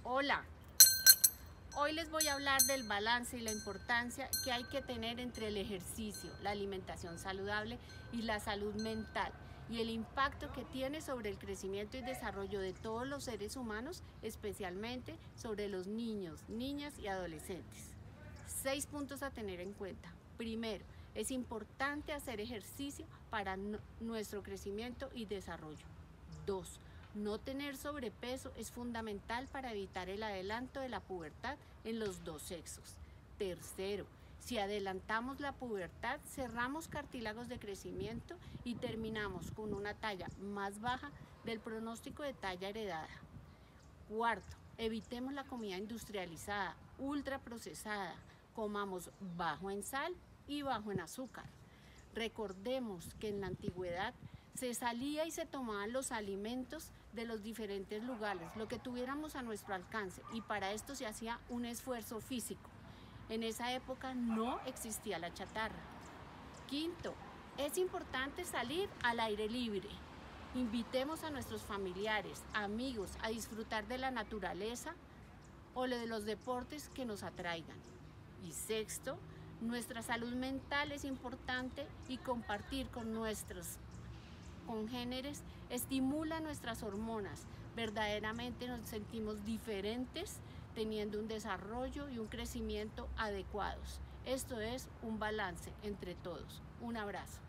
Hola, hoy les voy a hablar del balance y la importancia que hay que tener entre el ejercicio, la alimentación saludable y la salud mental, y el impacto que tiene sobre el crecimiento y desarrollo de todos los seres humanos, especialmente sobre los niños, niñas y adolescentes. 6 puntos a tener en cuenta. Primero, es importante hacer ejercicio para nuestro crecimiento y desarrollo. 2. No tener sobrepeso es fundamental para evitar el adelanto de la pubertad en los dos sexos. Tercero, si adelantamos la pubertad, cerramos cartílagos de crecimiento y terminamos con una talla más baja del pronóstico de talla heredada. Cuarto, evitemos la comida industrializada, ultraprocesada, comamos bajo en sal y bajo en azúcar. Recordemos que en la antigüedad se salía y se tomaban los alimentos de los diferentes lugares, lo que tuviéramos a nuestro alcance, y para esto se hacía un esfuerzo físico. En esa época no existía la chatarra. Quinto, es importante salir al aire libre. Invitemos a nuestros familiares, amigos a disfrutar de la naturaleza o de los deportes que nos atraigan. Y sexto, nuestra salud mental es importante y compartir con nuestros congéneres estimula nuestras hormonas. Verdaderamente nos sentimos diferentes teniendo un desarrollo y un crecimiento adecuados. Esto es un balance entre todos. Un abrazo.